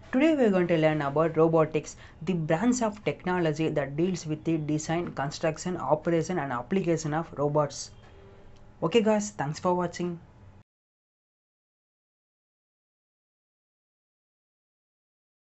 Today we are going to learn about robotics, the branch of technology that deals with the design, construction, operation and application of robots. Okay guys, thanks for watching.